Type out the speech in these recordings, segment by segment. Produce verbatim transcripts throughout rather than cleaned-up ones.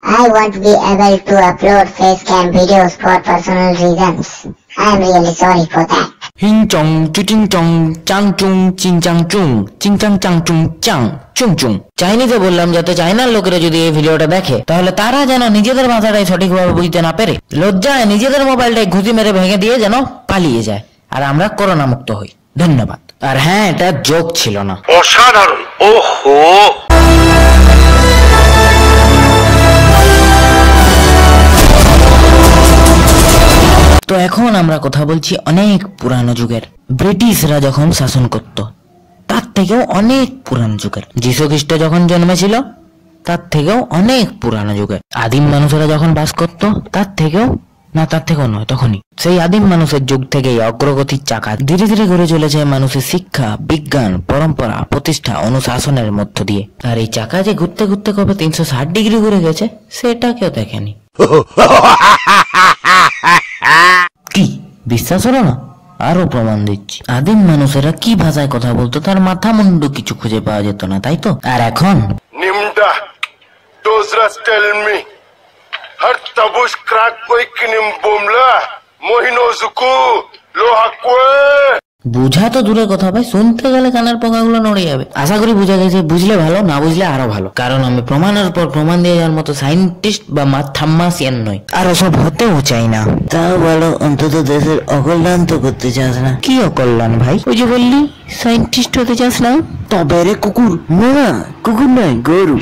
I won't be able to upload face cam videos for personal reasons. I am really sorry for that. হিংচং চুচিং চং চাং চুং চিং চাং চুং চিং চাং চাং চুং চাং চুং চুং। চাইনিজে বললাম যাতে চাইনার লোকেরা যদি এই ভিডিওটা দেখে তাহলে তারা যেন নিজেদের ভাষাটাই সঠিকভাবে বুঝতে না পেরে লজ্জায় নিজেদের মোবাইলটাই ঘুষি মেরে ভেঙে দিয়ে যেন পালিয়ে যায়, আর আমরা করোনা মুক্ত হই। ধন্যবাদ। আর হ্যাঁ, এটা জোক ছিল না, অসাধারণ। ওহো, তো এখন আমরা কথা বলছি অনেক পুরানো যুগের। ব্রিটিশরা যখন শাসন করত তার থেকেও অনেক পুরানো যুগের। যীশু খ্রিস্ট যখন জন্মেছিল তার থেকেও অনেক পুরানো যুগের। আদিম মানুষেরা যখন বাস করত তার থেকেও না, তার থেকেও নয়, তখনই সেই আদিম মানুষের যুগ থেকেই অগ্রগতির চাকা ধীরে ধীরে ঘুরে চলেছে মানুষের শিক্ষা, বিজ্ঞান, পরম্পরা, প্রতিষ্ঠা, অনুশাসনের মধ্য দিয়ে। আর এই চাকা যে ঘুরতে ঘুরতে কবে তিনশো ষাট ডিগ্রি ঘুরে গেছে সেটা কেউ দেখেনি। কি বিশ্বাস হলো না? আরো প্রমাণ দিচ্ছি। আদিম মানুষেরা কি ভাষায় কথা বলতো তার মাথা মুন্ডু কিছু খুঁজে পাওয়া যেত না, তাই তো? আর এখন নিমডা ডোজরাস টেল মি হর তাবুশ ক্রাক কই কিনিম বোমলা মহিনোজুকু লোহাকোয়ে। বুঝা তো দূরে কথা ভাই, শুনতে গেলে কানের পোকাগুলো নড়ে যাবে। আশা করি বুঝা গেছে, বুঝলে ভালো, না বুঝলে আরো ভালো, কারণ আমি প্রমাণের পর প্রমাণ দিয়ে যাওয়ার মতো সাইন্টিস্ট বা মাথাম্মাসিয়ান নই, আর ওসব হতেও চাই না। তাও বলো, অন্তত দেশের অকল্যাণ তো করতে চাস না। কি অকল্যাণ ভাই? ওই যে বললি সাইন্টিস্ট হতে চাস না। তবে রে কুকুর, না কুকুর নয়, গরু।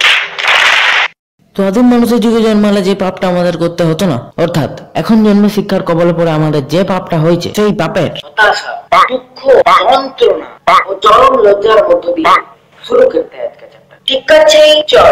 তো আদিম মানুষের যুগে জন্মালে যে পাপটা আমাদের করতে হতো না, অর্থাৎ এখন জন্মে শিক্ষার কবলে পড়ে আমাদের যে পাপটা হয়েছে, সেই পাপের হতাশা, দুঃখ, যন্ত্রণা ও চরম লজ্জার মধ্য দিয়ে শুরু করতে হয় আজকে চ্যাপ্টার। ঠিক আছে, চল।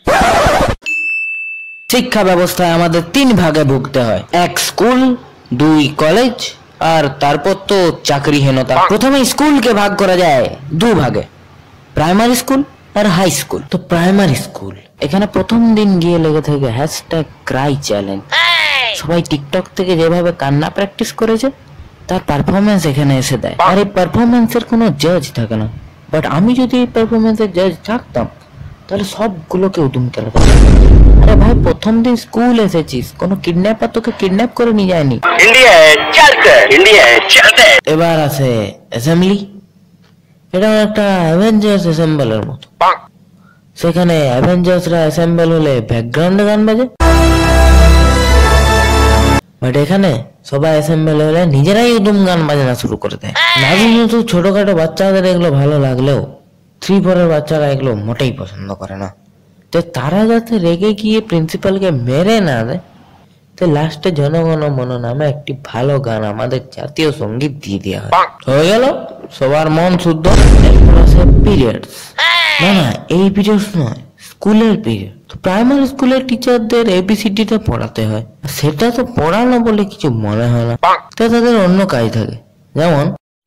শিক্ষা ব্যবস্থায় আমাদের তিন ভাগে ভুগতে হয়, এক স্কুল, দুই কলেজ, আর তারপর তো চাকরিহীনতা। প্রথমে স্কুলকে ভাগ করা যায় দু ভাগে, প্রাইমারি স্কুল আর হাই স্কুল। তো প্রাইমারি স্কুল, এখানে প্রথম দিন গিয়ে লেগে থাকে হ্যাশট্যাগ ক্রাই চ্যালেঞ্জ। সবাই টিকটক থেকে যেভাবে কান্না প্র্যাকটিস করেছে তার পারফরমেন্স এখানে এসে দেয়, আর এই পারফরমেন্সের কোনো জাজ থাকে না। বাট আমি যদি এই পারফরমেন্সের জাজ থাকতাম তাহলে সবগুলোকে উদুম করে দিতাম। আরে ভাই, প্রথম দিন স্কুল এসেছিস, কোনো কিডন্যাপার তোকে কিডন্যাপ করে নিয়ে যায়নি। এবার আছে অ্যাসেম্বলি, এটা একটা অ্যাভেঞ্জার্স অ্যাসেম্বলের মতো। সেখানে অ্যাভেঞ্জার্সরা অ্যাসেম্বল হলে ব্যাকগ্রাউন্ডে গান বাজে, বাট এখানে সবাই অ্যাসেম্বল হলে নিজেরাই উদুম গান বাজনা শুরু করে দেয়। নাজুক তো ছোটখাটো বাচ্চাদের এগুলো ভালো লাগলেও থ্রি ফোরের বাচ্চারা এগুলো মোটেই পছন্দ করে না। তো তারা যাতে রেগে গিয়ে প্রিন্সিপালকে মেরে না দেয়, তো লাস্টে জনগণ মন নামে একটি ভালো গান আমাদের জাতীয় সঙ্গীত দিয়ে দেওয়া হয়। হয়ে গেল সবার মন শুদ্ধ। এরপর আছে পিরিয়ডস। না না, এই পিরিয়ডস নয়, স্কুলের পিরিয়ড। তো প্রাইমারি স্কুলের টিচারদের এবিসিডিটা পড়াতে হয়, সেটা তো পড়ানো বলে কিছু মনে হয় না, তো তাদের অন্য কাজ থাকে। যেমন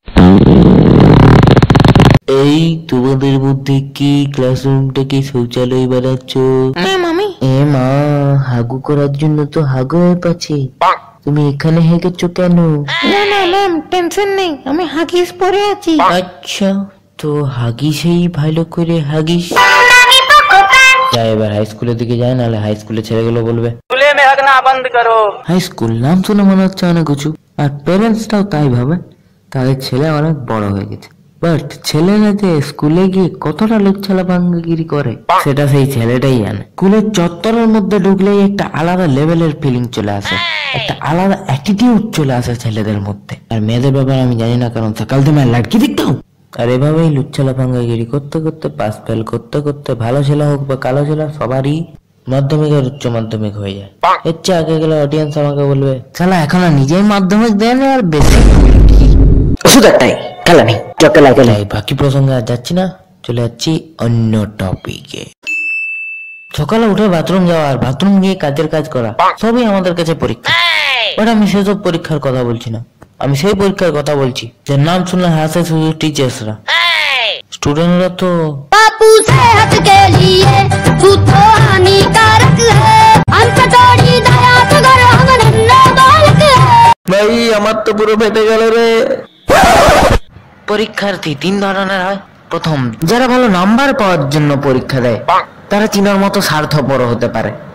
এই তোমাদের মধ্যে কি ক্লাসরুম থেকে শৌচালয় বানাচ্ছ? এ মা, হাগু করার জন্য তো হাগু হয়ে পাচ্ছে, তুমি এখানে হেগেছো কেন? না না ম্যাম, টেনশন নেই, আমি হাগিস পরে আছি। আচ্ছা, তো হাগিসেই ভালো করে হাগিস। যাই এবার হাই স্কুলের দিকে যায়, নাহলে হাই স্কুলের ছেলেগুলো বলবে স্কুলে মে হাগনা বন্ধ করো। হাই স্কুল নাম শুনে মনে হচ্ছে অনেক কিছু, আর প্যারেন্টসটাও তাই ভাবে তাদের ছেলে অনেক বড় হয়ে গেছে। বাট ছেলেরা যে স্কুলে গিয়ে কতটা লোকছালা ভাঙ্গাগিরি করে সেটা সেই ছেলেটাই জানে। স্কুলের চত্বরের মধ্যে ঢুকলেই একটা আলাদা লেভেলের ফিলিং চলে আসে, একটা আলাদা অ্যাটিটিউড চলে আসে ছেলেদের মধ্যে। আর মেয়েদের ব্যাপারে আমি জানি না, কারণ সকাল থেকে লাড়কি দেখতাম। আর এভাবেই লুচ্ছালা ভাঙ্গাগিরি করতে করতে, পাস ফেল করতে করতে, ভালো ছেলে হোক বা কালো ছেলে সবারই মাধ্যমিক আর উচ্চ মাধ্যমিক হয়ে যায়। এর চেয়ে আগে গেলে অডিয়েন্স আমাকে বলবে, শালা এখন আর নিজেই মাধ্যমিক দেন আর বেশি ওষুধ একটাই খেলা নেই, চকেলা খেলা। বাকি প্রসঙ্গে আর যাচ্ছি না, চলে যাচ্ছি অন্য টপিকে। সকালে উঠে বাথরুম যাওয়া আর বাথরুম গিয়ে কাজের কাজ করা সবই আমাদের কাছে পরীক্ষা। বাট আমি সেসব পরীক্ষার কথা বলছি না, আমি সেই পরীক্ষার কথা বলছি যে নাম শুনলে হাসে শুধু টিচার্সরা। স্টুডেন্টরা তো बापू सेहत के लिए तू तो हानिकारक है, अंतड़ी दया सगर हम नन्ना बालक है। ভাই আমার তো পুরো ফেটে গেল রে। পরীক্ষার্থী তিন ধরনের হয়। প্রথম, যারা ভালো নাম্বার পাওয়ার জন্য পরীক্ষা দেয়, তারা চিনার মতো স্বার্থপর হতে পারে।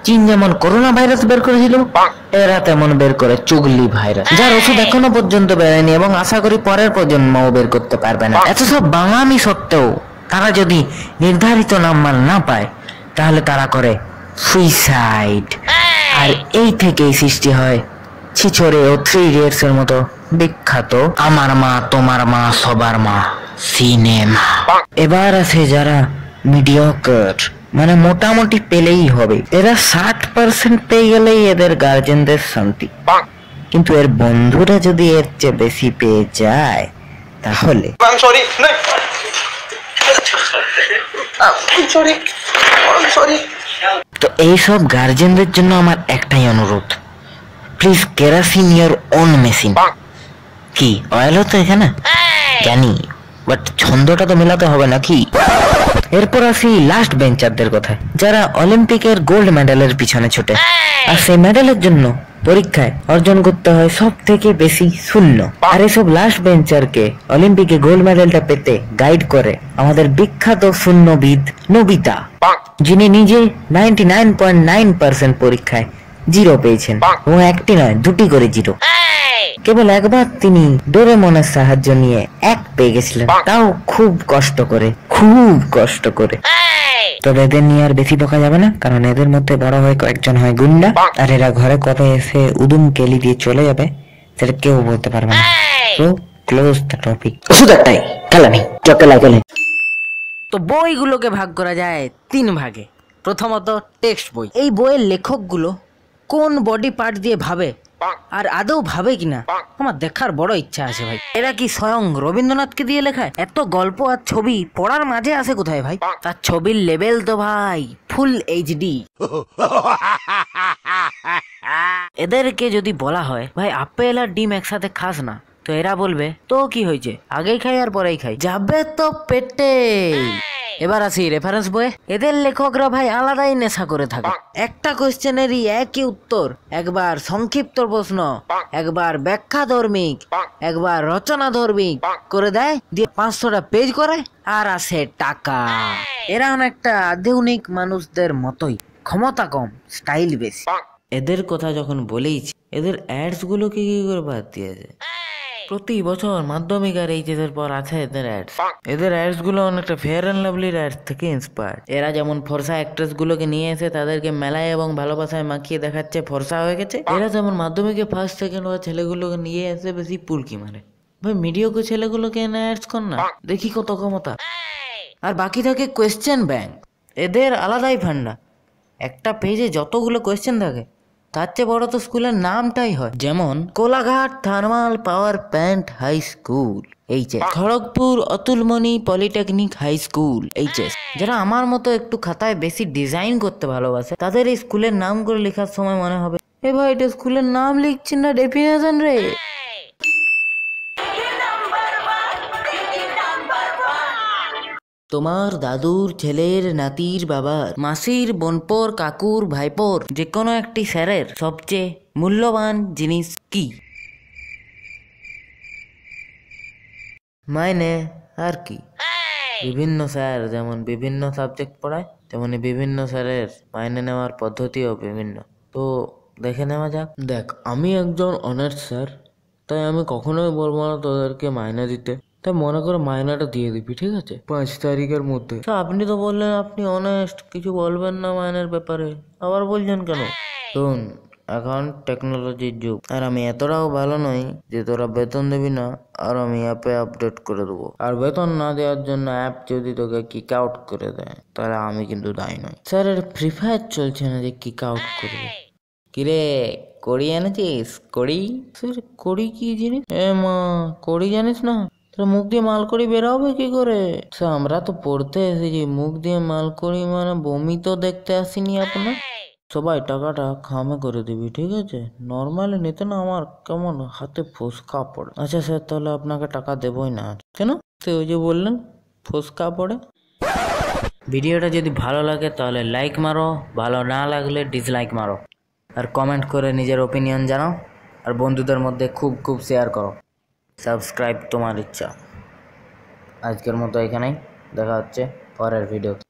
চীন যেমন করোনা ভাইরাস বের করেছিল, এরা তেমন বের করে চুগলি ভাইরাস, যার ওষুধ এখনো পর্যন্ত বেরোয়নি এবং আশা করি পরের প্রজন্মও বের করতে পারবে না। এত সব বাঙামি সত্ত্বেও তারা যদি নির্ধারিত নাম্বার না পায় তাহলে তারা করে সুইসাইড। আর এই থেকেই সৃষ্টি হয় ছিছড়ে ও থ্রি ইডিয়টস এর মতো বিখ্যাত আমার মা তোমার মা সবার মা সিনেমা। এবার আছে যারা মিডিয়কার, মানে মোটামুটি পেলেই হবে। এরা ষাট পার্সেন্ট পেয়ে গেলেই এদের গার্জেনদের শান্তি, কিন্তু এর বন্ধুরা যদি এর চেয়ে বেশি পেয়ে যায় তাহলে তো এইসব গার্জেনদের জন্য আমার একটাই অনুরোধ, please kerosene your own machine. কি অয়েল হতো এখানে জানি, বাট ছন্দটা তো মেলাতে হবে নাকি। এরপর আসি লাস্ট বেঞ্চারদের কথা, যারা অলিম্পিকের গোল্ড মেডেলের পিছনে ছোটে, আর সেই মেডেলের জন্য পরীক্ষায় অর্জন করতে হয় সব থেকে বেশি শূন্য। আর এসব লাস্ট বেঞ্চারকে অলিম্পিকে গোল্ড মেডেলটা পেতে গাইড করে আমাদের বিখ্যাত শূন্যবিদ নোবিতা, যিনি নিজে ninety nine point nine percent পরীক্ষায় জিরো পেয়েছেন, এবং একটি নয় দুটি করে জিরো। কেবল একবার তিনি ডোরেমনের সাহায্য নিয়ে এক পেয়ে গেছিলেন, তাও খুব কষ্ট করে, খুব কষ্ট করে। তবে এদের নিয়ে আর বেশি বকা যাবে না, কারণ এদের মধ্যে বড় হয়ে কয়েকজন হয় গুন্ডা, আর এরা ঘরে কবে এসে উদুম কেলি দিয়ে চলে যাবে সেটা কেউ বলতে পারবে না। তো ক্লোজ দ্য টপিক। শুধু একটাই, খেলা নেই, চকেলা খেলে। তো বইগুলোকে ভাগ করা যায় তিন ভাগে। প্রথমত টেক্সট বই। এই বইয়ের লেখকগুলো কোন বডি পার্ট দিয়ে ভাবে আর আদৌ ভাবে কিনা আমার দেখার বড় ইচ্ছা আছে ভাই। এরা কি স্বয়ং রবীন্দ্রনাথকে দিয়ে লেখায়? এত গল্প আর ছবি পড়ার মাঝে আসে কোথায় ভাই? তার ছবির লেভেল তো ভাই ফুল এইচডি। এদেরকে যদি বলা হয় ভাই আপেল আর ডিম একসাথে খাস না, তো এরা বলবে তো কি হয়েছে, আগেই খাই আর পরেই খাই, যাবে তো পেটে। এবার আসি রেফারেন্স বইয়ে। এদের লেখকরা ভাই আলাদাই নেশা করে থাকে। একটা কোয়েশ্চেনেরই একই উত্তর, একবার সংক্ষিপ্ত প্রশ্ন, একবার ব্যাখ্যা ধর্মিক, একবার রচনা ধর্মিক করে দেয়, দিয়ে পাঁচশোটা পেজ করে, আর আসে টাকা। এরা অনেকটা আধুনিক মানুষদের মতোই, ক্ষমতা কম, স্টাইল বেশি। এদের কথা যখন বলেইছি, এদের অ্যাডস গুলোকে কি করে বাদ দিয়েছে? প্রতি বছর মাধ্যমিক আর এইচএস এর পর আছে এদের অ্যাডস। এদের অ্যাডস গুলো অনেকটা ফেয়ার অ্যান্ড লাভলির অ্যাডস থেকে ইন্সপায়ার্ড। এরা যেমন ফর্সা অ্যাক্ট্রেস গুলোকে নিয়ে এসে তাদেরকে মেলায় এবং ভালোবাসায় মাখিয়ে দেখাচ্ছে ফর্সা হয়ে গেছে, এরা যেমন মাধ্যমিকে ফার্স্ট সেকেন্ড হওয়া ছেলেগুলোকে নিয়ে এসে বেশি পুলকি মারে। ভাই মিডিওকে ছেলেগুলোকে এনে অ্যাডস কর না, দেখি কত ক্ষমতা। আর বাকি থাকে কোয়েশ্চেন ব্যাংক। এদের আলাদাই ফান্ডা, একটা পেজে যতগুলো কোয়েশ্চেন থাকে তার চেয়ে বড় তো স্কুলের নামটাই হয়। যেমন Kolaghat thermal power plant high school HS, Kharagpur Atulmani polytechnic high school HS. যারা আমার মতো একটু খাতায় বেশি ডিজাইন করতে ভালোবাসে, তাদের এই স্কুলের নামগুলো লেখার সময় মনে হবে এ ভাই এটা স্কুলের নাম লিখছি না ডেফিনেশন রে। তোমার দাদুর ছেলের নাতির বাবার মাসির বোনপোর কাকুর ভাইপোর যে কোনো একটি স্যারের সবচেয়ে মূল্যবান জিনিস কি? মাইনে আর কি। বিভিন্ন স্যার যেমন বিভিন্ন সাবজেক্ট পড়ায়, তেমনি বিভিন্ন স্যারের মাইনে নেওয়ার পদ্ধতিও বিভিন্ন। তো দেখে নেওয়া যাক। দেখ, আমি একজন অনার্স স্যার, তাই আমি কখনোই বলবো না তোদেরকে মাইনে দিতে। তাই মনে করে মাইনাটা দিয়ে দিবি, ঠিক আছে, পাঁচ তারিখের মধ্যে। আপনি তো বললেন আপনি অনেস্ট, কিছু বলবেন না মাইনের ব্যাপারে, আবার বলছেন কেন? শোন, এখন টেকনোলজির যুগ, আর আমি এতটাও ভালো নই যে তোরা বেতন দিবি না আর আমি অ্যাপে আপডেট করে দেবো। আর বেতন না দেওয়ার জন্য অ্যাপ যদি তোকে কিক আউট করে দেয় তাহলে আমি কিন্তু দায়ী নই। স্যার এর ফ্রি ফায়ার চলছে না যে কিক আউট করবে। কিরে কড়ি এনেছিস? কড়ি? কড়ি কি জিনিস? এ মা, কড়ি জানিস না? মুখ দিয়ে মাল করি বেরোবে কি করে? আমরা তো পড়তে এসেছি, মুখ দিয়ে মাল করি মানে বমি তো দেখতে আসিনি আপনার। সবাই টাকাটা খামে করে দিবি, ঠিক আছে? নর্মালি নিতে না আমার কেমন হাতে ফোসকা পড়ে। আচ্ছা স্যার, তাহলে আপনাকে টাকা দেবই না। কেন? তো ওই যে বললেন ফোসকা পড়ে। ভিডিওটা যদি ভালো লাগে তাহলে লাইক মারো, ভালো না লাগলে ডিসলাইক মারো, আর কমেন্ট করে নিজের ওপিনিয়ন জানাও, আর বন্ধুদের মধ্যে খুব খুব শেয়ার করো। সাবস্ক্রাইব তোমার ইচ্ছা। আজকের মতো এখানেই, দেখা হচ্ছে পরের ভিডিও।